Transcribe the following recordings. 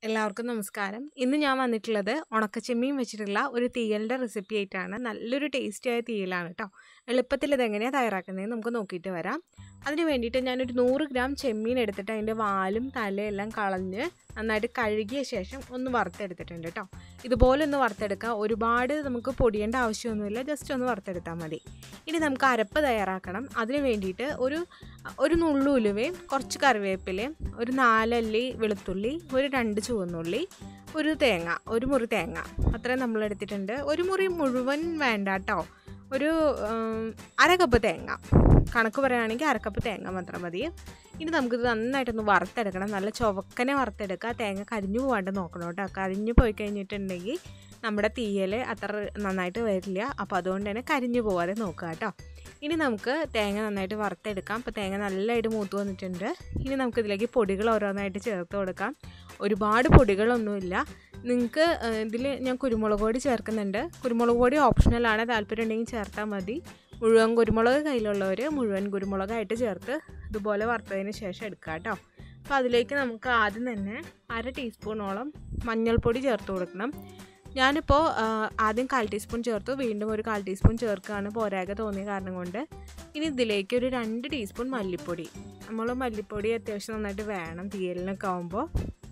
എല്ലാവർക്കും നമസ്കാരം. ഇന്ന് ഞാൻ വന്നിട്ടുള്ളത് ഉണക്കച്ചെമ്മീൻ വെച്ചിട്ടുള്ള ഒരു തീയലിൻ്റെ റെസിപ്പി ആയിട്ടാണ്. നല്ലൊരു ടേസ്റ്റിയായ തീയലാണ് കേട്ടോ. എളുപ്പത്തിൽ ഇതെങ്ങനെയാണ് തയ്യാറാക്കുന്നതെന്ന് നമുക്ക് നോക്കിയിട്ട് വരാം. അതിന് വേണ്ടിയിട്ട് ഞാനൊരു 100 ഗ്രാം ചെമ്മീൻ എടുത്തിട്ട് അതിൻ്റെ വാലും തലയെല്ലാം കളഞ്ഞ് നന്നായിട്ട് കഴുകിയ ശേഷം ഒന്ന് വറുത്തെടുത്തിട്ടുണ്ട് കേട്ടോ. ഇതുപോലെ ഒന്ന് വറുത്തെടുക്കുക. ഒരുപാട് നമുക്ക് പൊടിയേണ്ട ആവശ്യമൊന്നുമില്ല, ജസ്റ്റ് ഒന്ന് വറുത്തെടുത്താൽ മതി. ഇനി നമുക്ക് അരപ്പ് തയ്യാറാക്കണം. അതിന് വേണ്ടിയിട്ട് ഒരു നുള്ളു ഉലുവയും കുറച്ച് കറിവേപ്പിലയും ഒരു 4 അല്ലി വെളുത്തുള്ളി, ഒരു 2 ചുവന്നുള്ളി, ഒരു തേങ്ങ, ഒരു മുറി തേങ്ങ അത്രയും നമ്മളെടുത്തിട്ടുണ്ട്. ഒരു മുറി മുഴുവൻ വേണ്ട കേട്ടോ, ഒരു അര കപ്പ് തേങ്ങ, കണക്ക് പറയുകയാണെങ്കിൽ അര കപ്പ് തേങ്ങ മാത്രം മതി. ഇനി നമുക്കിത് നന്നായിട്ടൊന്ന് വറുത്തെടുക്കണം. നല്ല ചുവക്കനെ വറുത്തെടുക്കുക. തേങ്ങ കരിഞ്ഞു പോകാണ്ട് നോക്കണം കേട്ടോ. കരിഞ്ഞു പോയി കഴിഞ്ഞിട്ടുണ്ടെങ്കിൽ നമ്മുടെ തീയൽ അത്ര നന്നായിട്ട് വരില്ല. അപ്പോൾ അതുകൊണ്ട് തന്നെ കരിഞ്ഞു പോകാതെ നോക്കുക കേട്ടോ. ഇനി നമുക്ക് തേങ്ങ നന്നായിട്ട് വറുത്തെടുക്കാം. അപ്പോൾ തേങ്ങ നല്ലതായിട്ട് മൂത്ത് വന്നിട്ടുണ്ട്. ഇനി നമുക്കിതിലേക്ക് പൊടികൾ ഓരോന്നായിട്ട് ചേർത്ത് കൊടുക്കാം. ഒരുപാട് പൊടികളൊന്നുമില്ല. നിങ്ങൾക്ക് ഇതിൽ ഞാൻ കുരുമുളക് പൊടി ചേർക്കുന്നുണ്ട്. കുരുമുളക് പൊടി ഓപ്ഷണലാണ്, താല്പര്യം ഉണ്ടെങ്കിൽ ചേർത്താൽ മതി. മുഴുവൻ കുരുമുളക് കയ്യിലുള്ളവർ മുഴുവൻ കുരുമുളകായിട്ട് ചേർത്ത് ഇതുപോലെ വറുത്തതിന് ശേഷം എടുക്കുക കേട്ടോ. അപ്പോൾ അതിലേക്ക് നമുക്ക് ആദ്യം തന്നെ 1/2 ടീസ്പൂണോളം മഞ്ഞൾപ്പൊടി ചേർത്ത് കൊടുക്കണം. ഞാനിപ്പോൾ ആദ്യം 1/4 ടീസ്പൂൺ ചേർത്തു, വീണ്ടും ഒരു 1/4 ടീസ്പൂൺ ചേർക്കുകയാണ് പോരായ്മ തോന്നിയ കാരണം കൊണ്ട്. ഇനി ഇതിലേക്ക് ഒരു 2 ടീസ്പൂൺ മല്ലിപ്പൊടി. നമ്മൾ മല്ലിപ്പൊടി അത്യാവശ്യം നന്നായിട്ട് വേണം തീയലിനൊക്കെ ആകുമ്പോൾ.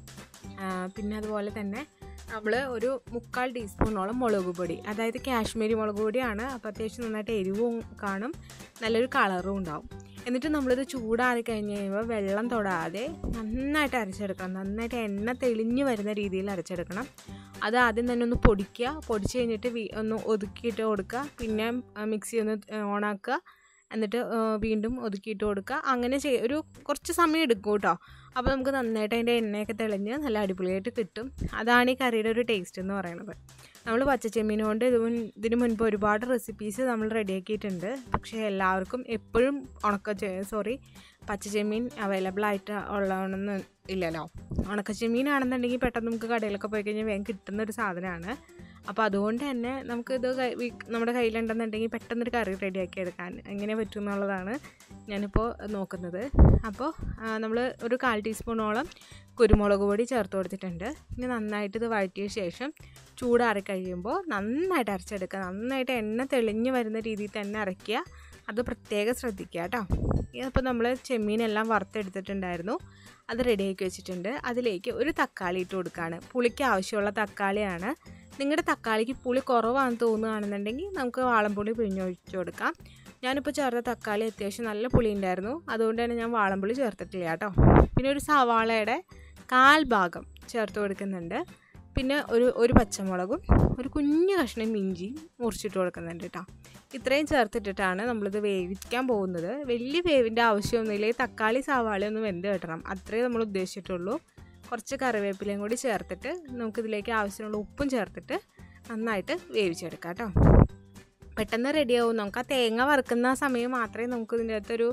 പിന്നെ അതുപോലെ തന്നെ നമ്മൾ ഒരു 3/4 ടീസ്പൂണോളം മുളക് പൊടി, അതായത് കാശ്മീരി മുളക് പൊടിയാണ്. അപ്പോൾ അത്യാവശ്യം നന്നായിട്ട് എരിവും കാണും, നല്ലൊരു കളറും ഉണ്ടാവും. എന്നിട്ട് നമ്മളിത് ചൂടാറി കഴിഞ്ഞ് കഴിയുമ്പോൾ വെള്ളം തൊടാതെ നന്നായിട്ട് അരച്ചെടുക്കണം. നന്നായിട്ട് എണ്ണ തെളിഞ്ഞ് വരുന്ന രീതിയിൽ അരച്ചെടുക്കണം. അത് ആദ്യം തന്നെ ഒന്ന് പൊടിക്കുക. പൊടിച്ച് കഴിഞ്ഞിട്ട് ഒന്ന് ഒതുക്കിയിട്ട് കൊടുക്കുക. പിന്നെ മിക്സി ഒന്ന് ഓണാക്കുക. എന്നിട്ട് വീണ്ടും ഒതുക്കിയിട്ട് കൊടുക്കുക. അങ്ങനെ ഒരു കുറച്ച് സമയം എടുക്കും കേട്ടോ. അപ്പോൾ നമുക്ക് നന്നായിട്ട് അതിൻ്റെ എണ്ണയൊക്കെ തെളിഞ്ഞ് നല്ല അടിപൊളിയായിട്ട് കിട്ടും. അതാണ് ഈ കറിയുടെ ഒരു ടേസ്റ്റ് എന്ന് പറയുന്നത്. നമ്മൾ പച്ചച്ചെമ്മീൻ കൊണ്ട് ഇതിന് മുൻപ് ഒരുപാട് റെസിപ്പീസ് നമ്മൾ റെഡിയാക്കിയിട്ടുണ്ട്. പക്ഷേ എല്ലാവർക്കും എപ്പോഴും പച്ചച്ചെമ്മീൻ അവൈലബിൾ ആയിട്ട് ഉള്ളതൊന്നും ഇല്ലല്ലോ. ഉണക്കച്ചെമ്മീനാണെന്നുണ്ടെങ്കിൽ പെട്ടെന്ന് നമുക്ക് കടയിലൊക്കെ പോയി കഴിഞ്ഞാൽ വേഗം കിട്ടുന്നൊരു സാധനമാണ്. അപ്പോൾ അതുകൊണ്ട് തന്നെ നമുക്കിത് നമ്മുടെ കയ്യിലുണ്ടെന്നുണ്ടെങ്കിൽ പെട്ടെന്നൊരു കറി റെഡിയാക്കി എടുക്കാൻ എങ്ങനെ പറ്റും എന്നുള്ളതാണ് ഞാനിപ്പോൾ നോക്കുന്നത്. അപ്പോൾ നമ്മൾ ഒരു 1/4 ടീസ്പൂണോളം കുരുമുളക് പൊടി ചേർത്ത് കൊടുത്തിട്ടുണ്ട്. ഇനി നന്നായിട്ട് ഇത് വഴറ്റിയ ശേഷം ചൂടാറി കഴിയുമ്പോൾ നന്നായിട്ട് അരച്ചെടുക്കുക. നന്നായിട്ട് എണ്ണ തെളിഞ്ഞ് വരുന്ന രീതിയിൽ തന്നെ അരയ്ക്കുക. അത് പ്രത്യേകം ശ്രദ്ധിക്കുക കേട്ടോ. അപ്പോൾ നമ്മൾ ചെമ്മീനെല്ലാം വറുത്തെടുത്തിട്ടുണ്ടായിരുന്നു, അത് റെഡിയാക്കി വെച്ചിട്ടുണ്ട്. അതിലേക്ക് ഒരു തക്കാളി ഇട്ട് കൊടുക്കുകയാണ്. പുളിക്ക് ആവശ്യമുള്ള തക്കാളിയാണ്. നിങ്ങളുടെ തക്കാളിക്ക് പുളി കുറവാണെന്ന് തോന്നുകയാണെന്നുണ്ടെങ്കിൽ നമുക്ക് വാളംപുളി പിഴിഞ്ഞൊഴിച്ച് കൊടുക്കാം. ഞാനിപ്പോൾ ചേർത്ത തക്കാളി അത്യാവശ്യം നല്ല പുളി ഉണ്ടായിരുന്നു, അതുകൊണ്ട് തന്നെ ഞാൻ വാളംപുളി ചേർത്തിട്ടില്ല കേട്ടോ. പിന്നെ ഒരു സവാളയുടെ 1/4 ഭാഗം ചേർത്ത് കൊടുക്കുന്നുണ്ട്. പിന്നെ ഒരു പച്ചമുളകും ഒരു കുഞ്ഞു കഷ്ണം ഇഞ്ചിയും മുറിച്ചിട്ട് കൊടുക്കുന്നുണ്ട് കേട്ടോ. ഇത്രയും ചേർത്തിട്ടിട്ടാണ് നമ്മളിത് വേവിക്കാൻ പോകുന്നത്. വലിയ വേവിൻ്റെ ആവശ്യമൊന്നുമില്ല. ഈ തക്കാളി സവാളയൊന്നും വെന്ത് കിട്ടണം, അത്രേ നമ്മൾ ഉദ്ദേശിച്ചിട്ടുള്ളൂ. കുറച്ച് കറിവേപ്പിലയും കൂടി ചേർത്തിട്ട് നമുക്കിതിലേക്ക് ആവശ്യമുള്ള ഉപ്പും ചേർത്തിട്ട് നന്നായിട്ട് വേവിച്ചെടുക്കാം കേട്ടോ. പെട്ടെന്ന് റെഡിയാവും. നമുക്ക് ആ തേങ്ങ വറുക്കുന്ന സമയം മാത്രമേ നമുക്ക് ഇതിൻ്റെ അകത്തൊരു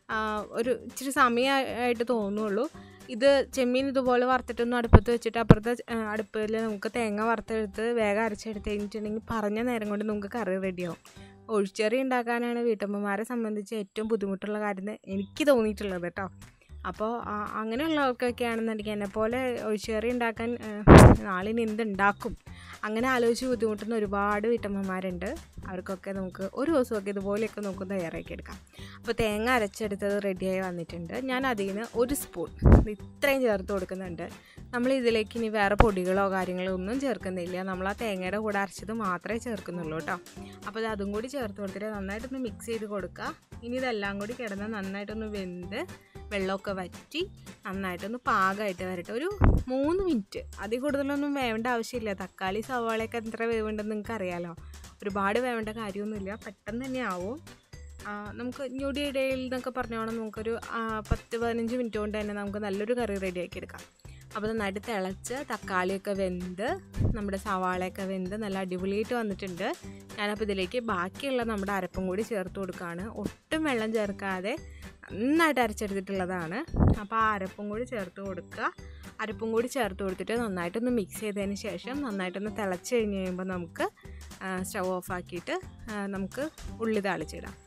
ഇച്ചിരി സമയമായിട്ട് തോന്നുള്ളൂ. ഇത് ചെമ്മീൻ ഇതുപോലെ വറുത്തിട്ടൊന്നും അടുപ്പത്ത് വെച്ചിട്ട് അപ്പുറത്തെ അടുപ്പിൽ നമുക്ക് തേങ്ങ വറുത്തെടുത്ത് വേഗം അരച്ചെടുത്ത് കഴിഞ്ഞിട്ടുണ്ടെങ്കിൽ പറഞ്ഞ നേരം കൊണ്ട് നമുക്ക് കറി റെഡിയാവും. ഒഴിച്ചെറി ഉണ്ടാക്കാനാണ് വീട്ടമ്മമാരെ സംബന്ധിച്ച് ഏറ്റവും ബുദ്ധിമുട്ടുള്ള കാര്യം എനിക്ക് തോന്നിയിട്ടുള്ളത് കേട്ടോ. അപ്പോൾ അങ്ങനെയുള്ളവർക്കൊക്കെ ആണെന്നുണ്ടെങ്കിൽ എന്നെപ്പോലെ ഒഴിച്ചുകറി ഉണ്ടാക്കാൻ നാളിന് എന്തുണ്ടാക്കും അങ്ങനെ ആലോചിച്ച് ബുദ്ധിമുട്ടുന്ന ഒരുപാട് വീട്ടമ്മമാരുണ്ട്. അവർക്കൊക്കെ നമുക്ക് ഒരു ദിവസമൊക്കെ ഇതുപോലെയൊക്കെ നമുക്ക് തയ്യാറാക്കി എടുക്കാം. അപ്പോൾ തേങ്ങ അരച്ചെടുത്തത് റെഡിയായി വന്നിട്ടുണ്ട്. ഞാൻ അതിൽ നിന്ന് 1 സ്പൂൺ ഇത്രയും ചേർത്ത് കൊടുക്കുന്നുണ്ട്. നമ്മൾ ഇതിലേക്ക് ഇനി വേറെ പൊടികളോ കാര്യങ്ങളോ ഒന്നും ചേർക്കുന്നില്ല. നമ്മൾ ആ തേങ്ങയുടെ കൂടെ അരച്ചത് മാത്രമേ ചേർക്കുന്നുള്ളൂ കേട്ടോ. അപ്പോൾ അതും കൂടി ചേർത്ത് കൊടുത്തിട്ട് നന്നായിട്ടൊന്ന് മിക്സ് ചെയ്ത് കൊടുക്കുക. ഇനി ഇതെല്ലാം കൂടി കിടന്ന് നന്നായിട്ടൊന്ന് വെന്ത് വെള്ളമൊക്കെ വറ്റി നന്നായിട്ടൊന്ന് പാകമായിട്ട് വരട്ടെ. ഒരു 3 മിനിറ്റ്, അതിൽ കൂടുതലൊന്നും വേവേണ്ട ആവശ്യമില്ല. തക്കാളി സവാളയൊക്കെ എത്ര വേവുണ്ടെന്ന് നിങ്ങൾക്ക് അറിയാമല്ലോ. ഒരുപാട് വേവേണ്ട കാര്യമൊന്നുമില്ല, പെട്ടെന്ന് തന്നെ ആവും. നമുക്ക് ഞൊടിയിടയിൽ എന്നൊക്കെ പറഞ്ഞോണം നമുക്കൊരു 10-15 മിനിറ്റ് കൊണ്ട് തന്നെ നമുക്ക് നല്ലൊരു കറി റെഡിയാക്കി എടുക്കാം. അപ്പോൾ നന്നായിട്ട് തിളച്ച് തക്കാളിയൊക്കെ വെന്ത് നമ്മുടെ സവാളയൊക്കെ വെന്ത് നല്ല അടിപൊളിയായിട്ട് വന്നിട്ടുണ്ട്. ഞാനപ്പോൾ ഇതിലേക്ക് ബാക്കിയുള്ള നമ്മുടെ അരപ്പും കൂടി ചേർത്ത് കൊടുക്കുകയാണ്. ഒട്ടും വെള്ളം ചേർക്കാതെ നന്നായിട്ട് അരച്ചെടുത്തിട്ടുള്ളതാണ്. അപ്പോൾ ആ അരപ്പും കൂടി ചേർത്ത് കൊടുക്കുക. അരപ്പും കൂടി ചേർത്ത് കൊടുത്തിട്ട് നന്നായിട്ടൊന്ന് മിക്സ് ചെയ്തതിന് ശേഷം നന്നായിട്ടൊന്ന് തിളച്ച് കഴിഞ്ഞ് കഴിയുമ്പോൾ നമുക്ക് സ്റ്റവ് ഓഫാക്കിയിട്ട് നമുക്ക് ഉള്ളി താളിച്ചിടാം.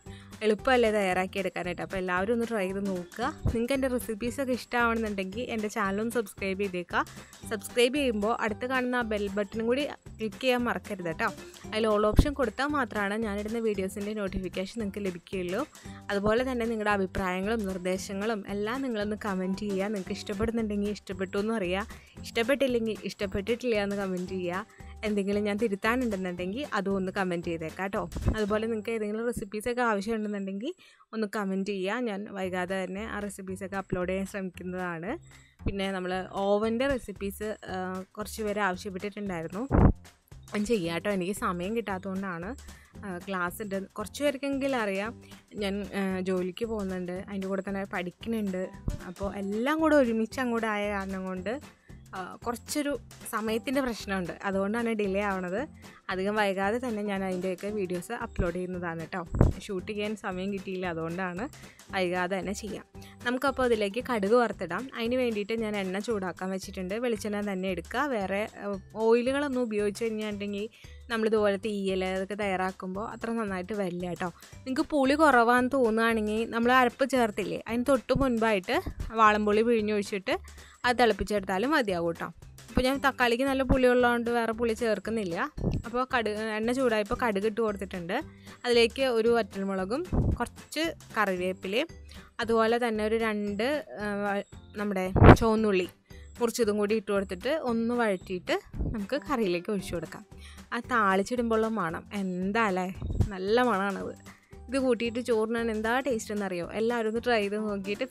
എളുപ്പമല്ലേ തയ്യാറാക്കി എടുക്കാനായിട്ട്. അപ്പോൾ എല്ലാവരും ഒന്ന് ട്രൈ ചെയ്ത് നോക്കുക. നിങ്ങൾക്ക് എൻ്റെ റെസിപ്പീസൊക്കെ ഇഷ്ടമാണെന്നുണ്ടെങ്കിൽ എൻ്റെ ചാനലും സബ്സ്ക്രൈബ് ചെയ്തേക്കുക. സബ്സ്ക്രൈബ് ചെയ്യുമ്പോൾ അടുത്ത് കാണുന്ന ആ ബെൽ ബട്ടണും കൂടി ക്ലിക്ക് ചെയ്യാൻ മറക്കരുത് കേട്ടോ. അതിൽ ഓൾ ഓപ്ഷൻ കൊടുത്താൽ മാത്രമാണ് ഞാനിടുന്ന വീഡിയോസിൻ്റെ നോട്ടിഫിക്കേഷൻ നിങ്ങൾക്ക് ലഭിക്കുകയുള്ളൂ. അതുപോലെ തന്നെ നിങ്ങളുടെ അഭിപ്രായങ്ങളും നിർദ്ദേശങ്ങളും എല്ലാം നിങ്ങളൊന്ന് കമൻറ്റ് ചെയ്യുക. നിങ്ങൾക്ക് ഇഷ്ടപ്പെടുന്നുണ്ടെങ്കിൽ ഇഷ്ടപ്പെട്ടു എന്ന് പറയുക, ഇഷ്ടപ്പെട്ടില്ലെങ്കിൽ ഇഷ്ടപ്പെട്ടിട്ടില്ല എന്ന് കമൻറ്റ് ചെയ്യുക. എന്തെങ്കിലും ഞാൻ തിരുത്താനുണ്ടെന്നുണ്ടെങ്കിൽ അതും ഒന്ന് കമൻറ്റ് ചെയ്തേക്കാം കേട്ടോ. അതുപോലെ നിങ്ങൾക്ക് ഏതെങ്കിലും റെസിപ്പീസൊക്കെ ആവശ്യമുണ്ടെന്നുണ്ടെങ്കിൽ ഒന്ന് കമൻറ്റ് ചെയ്യുക. ഞാൻ വൈകാതെ തന്നെ ആ റെസിപ്പീസൊക്കെ അപ്ലോഡ് ചെയ്യാൻ ശ്രമിക്കുന്നതാണ്. പിന്നെ നമ്മൾ ഓവൻ്റെ റെസിപ്പീസ് കുറച്ച് പേര് ആവശ്യപ്പെട്ടിട്ടുണ്ടായിരുന്നു. ഞാൻ ചെയ്യാം കേട്ടോ. എനിക്ക് സമയം കിട്ടാത്തതുകൊണ്ടാണ്. ക്ലാസ് ഉണ്ട്, കുറച്ച് പേർക്കെങ്കിലും അറിയാം. ഞാൻ ജോലിക്ക് പോകുന്നുണ്ട്, അതിൻ്റെ കൂടെ തന്നെ പഠിക്കുന്നുണ്ട്. അപ്പോൾ എല്ലാം കൂടെ ഒരുമിച്ച് അങ്ങോട്ട് ആയ കാരണം കൊണ്ട് കുറച്ചൊരു സമയത്തിൻ്റെ പ്രശ്നമുണ്ട്. അതുകൊണ്ടാണ് ഡിലേ ആവണത്. അധികം വൈകാതെ തന്നെ ഞാൻ അതിൻ്റെയൊക്കെ വീഡിയോസ് അപ്ലോഡ് ചെയ്യുന്നതാണ് കേട്ടോ. ഷൂട്ട് ചെയ്യാൻ സമയം കിട്ടിയില്ല, അതുകൊണ്ടാണ് വൈകാതെ തന്നെ ചെയ്യാം. നമുക്കപ്പോൾ അതിലേക്ക് കടുക് വറുത്തിടാം. അതിന് വേണ്ടിയിട്ട് ഞാൻ എണ്ണ ചൂടാക്കാൻ വെച്ചിട്ടുണ്ട്. വെളിച്ചെണ്ണ തന്നെ എടുക്കുക. വേറെ ഓയിലുകളൊന്നും ഉപയോഗിച്ച് കഴിഞ്ഞിട്ടുണ്ടെങ്കിൽ നമ്മളിതുപോലെ തീയൽ അതൊക്കെ തയ്യാറാക്കുമ്പോൾ അത്ര നന്നായിട്ട് വരില്ല കേട്ടോ. നിങ്ങൾക്ക് പുളി കുറവാന്ന് തോന്നുകയാണെങ്കിൽ നമ്മൾ അരപ്പ് ചേർത്തില്ലേ, അതിന് തൊട്ട് മുൻപായിട്ട് വാളംപുളി പിഴിഞ്ഞൊഴിച്ചിട്ട് അത് തിളപ്പിച്ചെടുത്താലും മതിയാവും കേട്ടോ. അപ്പോൾ ഞാൻ തക്കാളിക്ക് നല്ല പുളി ഉള്ളതുകൊണ്ട് വേറെ പുളി ചേർക്കുന്നില്ല. അപ്പോൾ എണ്ണ ചൂടായപ്പോൾ കടുക് ഇട്ട് കൊടുത്തിട്ടുണ്ട്. അതിലേക്ക് ഒരു വറ്റൽമുളകും കുറച്ച് കറിവേപ്പിലയും അതുപോലെ തന്നെ ഒരു 2 നമ്മുടെ ചുവന്നുള്ളി മുറിച്ചതും കൂടി ഇട്ട് കൊടുത്തിട്ട് ഒന്ന് വഴറ്റിയിട്ട് നമുക്ക് കറിയിലേക്ക് ഒഴിച്ചു കൊടുക്കാം. ആ താളിച്ചിടുമ്പോഴുള്ള മണം എന്താ അല്ലേ, നല്ല മണമാണത്. ഇത് കൂട്ടിയിട്ട് ചോറിനാണ് എന്താ ടേസ്റ്റ് എന്നറിയോ. എല്ലാവരും ഒന്ന് ട്രൈ ചെയ്ത് നോക്കിയിട്ട്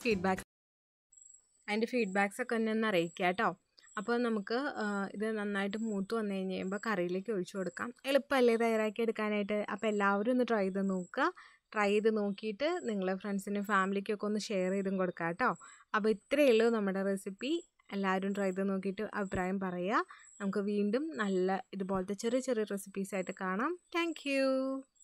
അതിൻ്റെ ഫീഡ്ബാക്സൊക്കെ ഒന്ന് അറിയിക്കുക കേട്ടോ. അപ്പോൾ നമുക്ക് ഇത് നന്നായിട്ട് മൂത്ത് വന്നു കഴിഞ്ഞ് കഴിയുമ്പോൾ കറിയിലേക്ക് ഒഴിച്ചു കൊടുക്കാം. എളുപ്പമല്ലേ തയ്യാറാക്കി എടുക്കാനായിട്ട്. അപ്പോൾ എല്ലാവരും ഒന്ന് ട്രൈ ചെയ്ത് നോക്കുക. ട്രൈ ചെയ്ത് നോക്കിയിട്ട് നിങ്ങളെ ഫ്രണ്ട്സിനും ഫാമിലിക്കൊക്കെ ഒന്ന് ഷെയർ ചെയ്തും കൊടുക്കുക കേട്ടോ. അപ്പോൾ ഇത്രയേ ഉള്ളൂ നമ്മുടെ റെസിപ്പി. എല്ലാവരും ട്രൈ ചെയ്ത് നോക്കിയിട്ട് അഭിപ്രായം പറയുക. നമുക്ക് വീണ്ടും നല്ല ഇതുപോലത്തെ ചെറിയ ചെറിയ റെസിപ്പീസായിട്ട് കാണാം. താങ്ക്